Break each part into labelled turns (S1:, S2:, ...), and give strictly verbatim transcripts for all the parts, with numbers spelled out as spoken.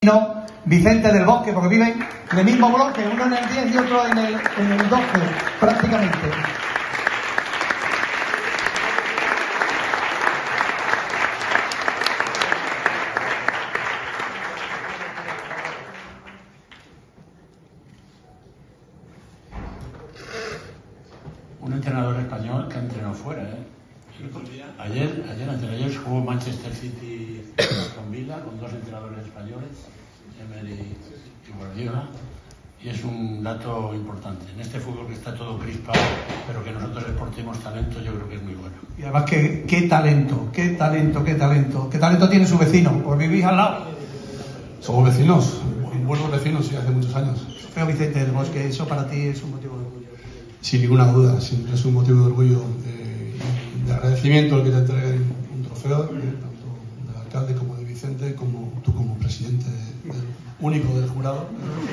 S1: Vicente del Bosque, porque viven en el mismo bloque, uno en el diez y otro en el, en el doce, prácticamente.
S2: Un entrenador español que ha entrenado fuera, ¿eh? Ayer, ayer, ayer jugó Manchester City con Villa, con dos entrenadores españoles, Emery y Guardiola, y es un dato importante. En este fútbol que está todo crispado, pero que nosotros exportemos talento, yo creo que es muy bueno.
S1: Y además, ¿qué, qué talento, qué talento, qué talento, qué talento tiene su vecino, porque vivís al lado.
S3: Somos vecinos, buenos vecinos, sí, hace muchos años.
S1: Feo Vicente del Bosque, eso para ti es un motivo de orgullo.
S3: Sin ninguna duda, siempre es un motivo de orgullo, eh, de agradecimiento el que te entreguen un trofeo, eh, tanto del alcalde como de Vicente, como tú como presidente del, único del jurado.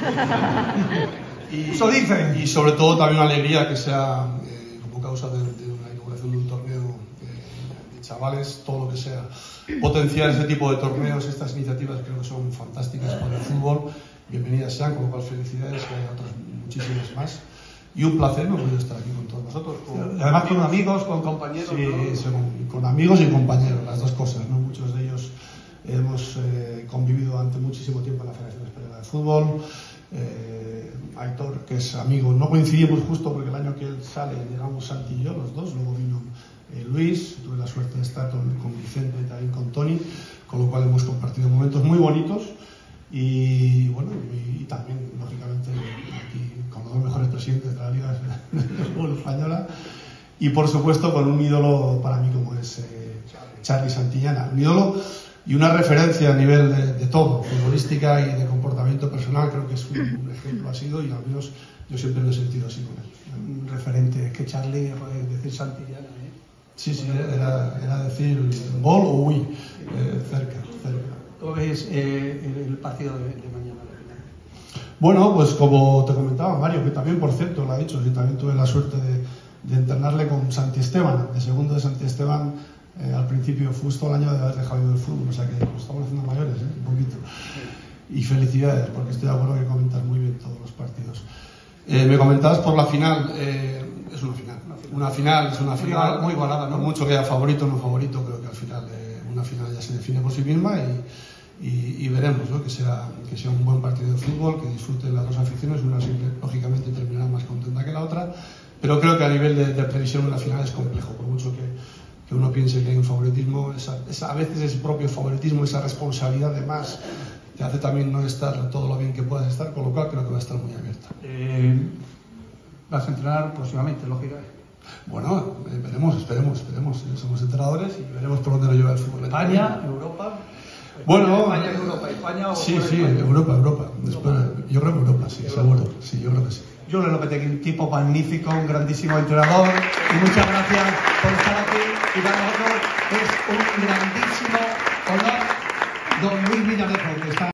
S3: Y,
S1: Eso dicen.
S3: Y sobre todo también una alegría que sea eh, como causa de, de una inauguración de un torneo eh, de chavales, todo lo que sea. Potenciar ese tipo de torneos, estas iniciativas creo que son fantásticas para el fútbol. Bienvenidas sean, con lo cual felicidades, que hay otras muchísimas más. Y un placer, me voy a estar aquí con todos vosotros. Con,
S1: Además con amigos, con compañeros.
S3: Sí, ¿no? con, con amigos y compañeros, las dos cosas, ¿no? Muchos de ellos hemos eh, convivido durante muchísimo tiempo en la Federación Española de Fútbol. Eh, Aitor, que es amigo, no coincidimos justo porque el año que él sale llegamos Santi y yo, los dos, luego vino eh, Luis, tuve la suerte de estar con, con Vicente y también con Tony, con lo cual hemos compartido momentos muy bonitos. Y bueno, y, y también, lógicamente, aquí con los dos mejores presidentes de la Liga de Fútbol Española, y por supuesto con un ídolo para mí como es eh, Charly Santillana, un ídolo y una referencia a nivel de, de todo, futbolística y de comportamiento personal. Creo que es un, un ejemplo, ha sido, y al menos yo siempre lo he sentido así con él.
S1: Un referente, es que Charly, joder, decir Santillana, ¿eh?
S3: Sí, sí, era, era decir gol o uy, eh, cerca, cerca.
S1: ¿Cómo ves eh, el, el partido de, de mañana?
S3: Bueno, pues como te comentaba Mario, que también, por cierto, lo ha dicho, yo también tuve la suerte de, de internarle con Santi Esteban, de segundo de Santi Esteban, eh, al principio, justo el año de haber dejado el fútbol, o sea que nos estamos haciendo mayores, ¿eh? Un poquito. Y felicidades, porque estoy de acuerdo que comentas muy bien todos los partidos. Eh, me comentabas por la final, eh, es una final, una final, es una final
S1: muy igualada, ¿no?
S3: Por mucho que haya favorito o no favorito, creo que al final eh, una final ya se define por sí misma y Y, y veremos, ¿no? que, sea, que sea un buen partido de fútbol, que disfruten las dos aficiones, una siempre, lógicamente, terminará más contenta que la otra, pero creo que a nivel de, de previsión una final es complejo, por mucho que, que uno piense que hay un favoritismo, esa, esa, a veces ese propio favoritismo, esa responsabilidad de más, te hace también no estar todo lo bien que puedas estar, con lo cual creo que va a estar muy abierta.
S1: Eh, ¿Vas a entrenar próximamente, lógicamente?
S3: Bueno, eh, veremos, esperemos, esperemos, somos entrenadores y veremos por dónde lo lleva el fútbol.
S1: España, Europa...
S3: Bueno,
S1: España, Europa, España o
S3: sí, sí, Europa, Europa. Después, yo creo que Europa, sí, seguro. Sí, yo creo que sí.
S1: Yo creo que tengo un tipo magnífico, un grandísimo entrenador, y muchas gracias por estar aquí. Y para nosotros es un grandísimo honor, don Luis Villarejo, que está